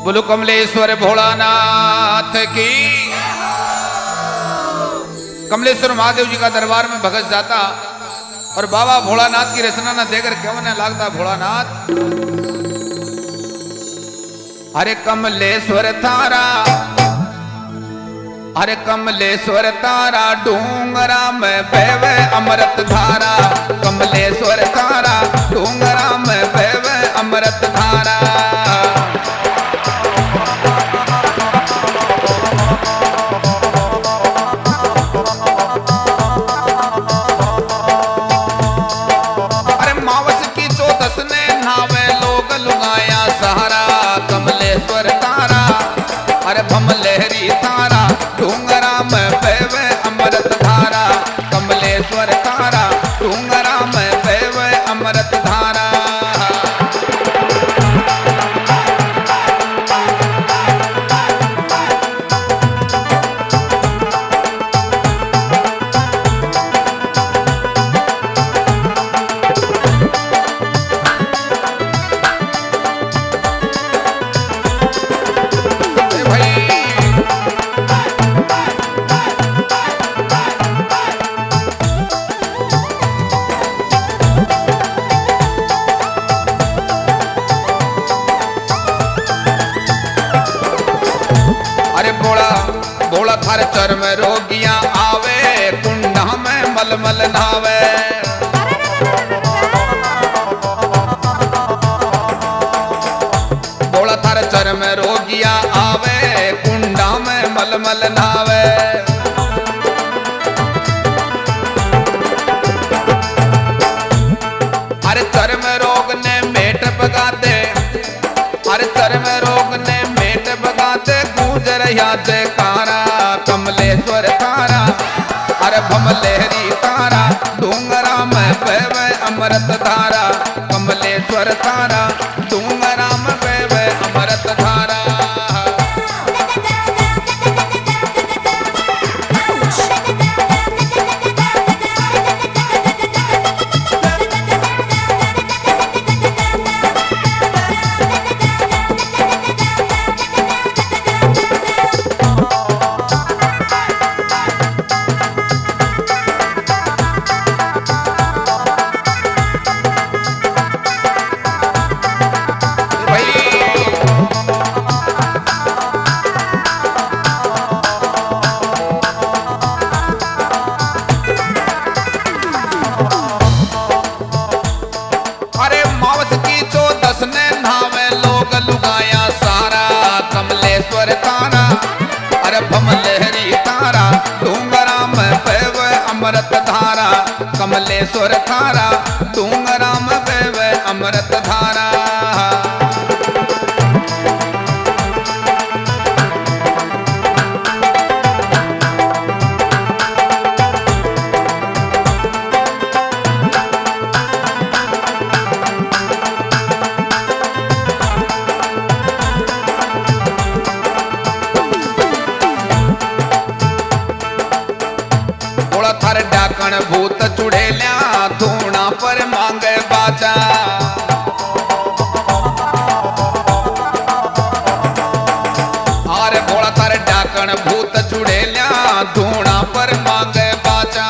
बोलो कमलेश्वर भोलानाथ की। कमलेश्वर महादेव जी का दरबार में भगत जाता और बाबा भोलानाथ की रचना न देकर क्यों न लगता भोलानाथ। अरे कमलेश्वर तारा, अरे कमलेश्वर तारा डूंगरा में बहवे अमृत धारा। कमलेश्वर तारा डूंगरा में बहवे अमृत धारा। अरे मावस की चौदस ने नावे लोग लुगाया सहारा। कमलेश्वर तारा, अरे भमलहरी तारा डूंगरा में बहवे अमृत धारा। कमलेश्वर तारा डूंगरा में बहवे अमृत धारा। भोला थारे चर्म रोगियां आवे, कुंडा में मलमल नावे। भोला थारे चर्म रोगियां आवे, कुंडा में मलमल नावे। अरे चर्म रोग ने मेट बगाते, अरे चर्म रोग ने मेट बगाते गूंज रहा जयकारा। कमलेश्वर तारा, अरे भमलहरी तारा डूंगरा में बहवे अमृत धारा। कमलेश्वर तारा डूंगरा में बहवे अमृत धारा। कमलेश्वर तारा, अरे भमलहरी तारा डूंगरा में बहवे अमृत धारा। कमलेश्वर तारा डूंगरा में बहवे अमृत धारा। थारे डाकण भूत चुड़ेल्या धूणा पर मांगे बाचा। अरे भोला थारे डाकण भूत चुड़ेल्या धूणा पर मांगे बाचा।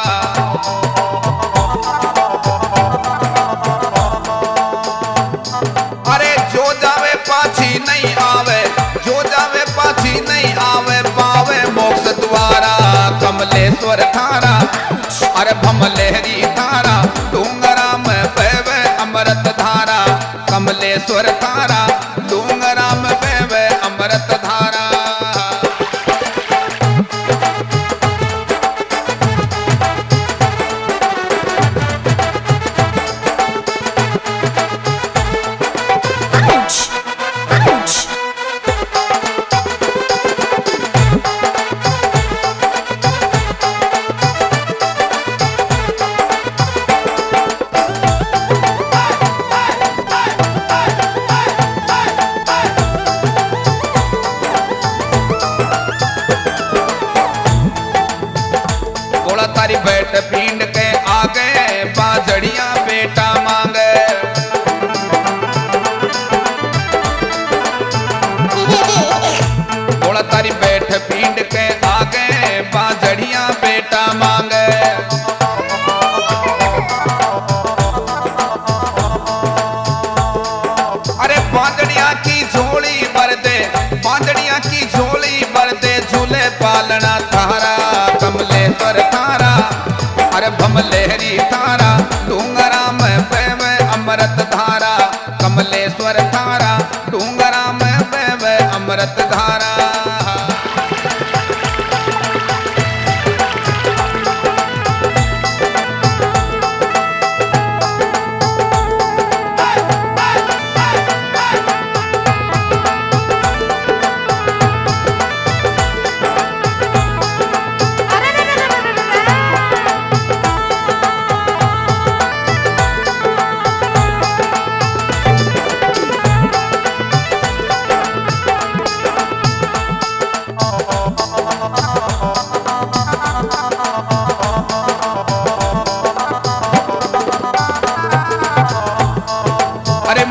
अरे जो जावे पाछी नहीं आवे, जो जावे पाछी नहीं आवे पावे मोक्ष द्वारा। कमलेश्वर तारा, अरे भमलहरी तारा डूंगरा में बहवे अमृत धारा। कमलेश्वर तारा डूंगरा में बहवे अमृत धारा।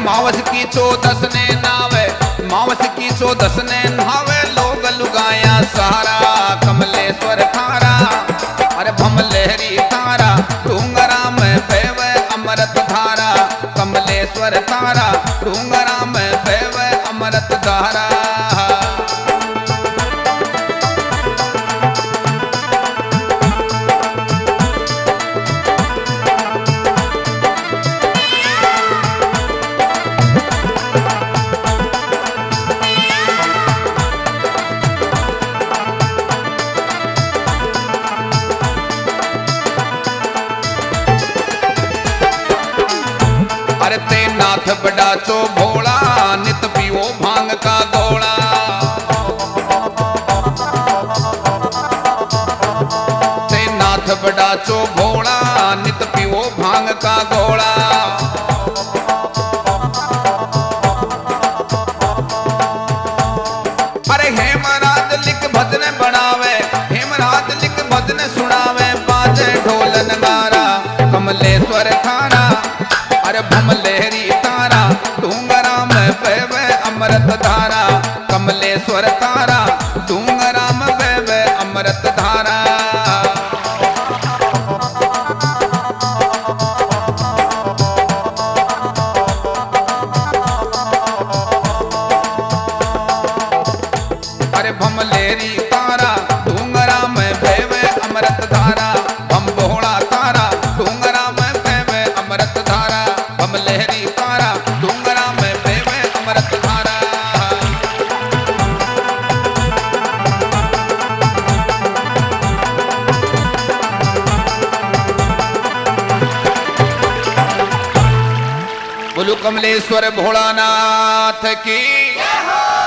मावस की 14 ने नावे, मावस की 14 ने नहावे, लोग लुगाया सहारा कमलेश्वर थारा। अरे भमलेरी तारा डूंगरा में बेवे अमृत धारा, कमलेश्वर तारा डूंगरा में बेवे अमृत धारा। अरे ते नाथ बड़ा चो भोला, नित पियो भांग का गोला। ते नाथ बड़ा चो भोला, नित पियो भांग का गोला। अरे हेमराज लिख भजन बनावे, हेमराज लिख भजन सुनावे, बाजे ढोल नगारा कमलेश्वर थारा। अरे भमलेरी तारा डूंगरा में बेवे अमृत धारा, कमलेश्वर तारा डूंगरा में बेवे अमृत धारा। अरे भमलेरी तारा डूंगरा में बेवे अमृत धारा, भम भोला तारा डूंगरा में बेवे अमृत धारा, भमलेरी तारा डूंगरा में बेवे अमृत धारा। बोलो कमलेश्वर भोलानाथ की।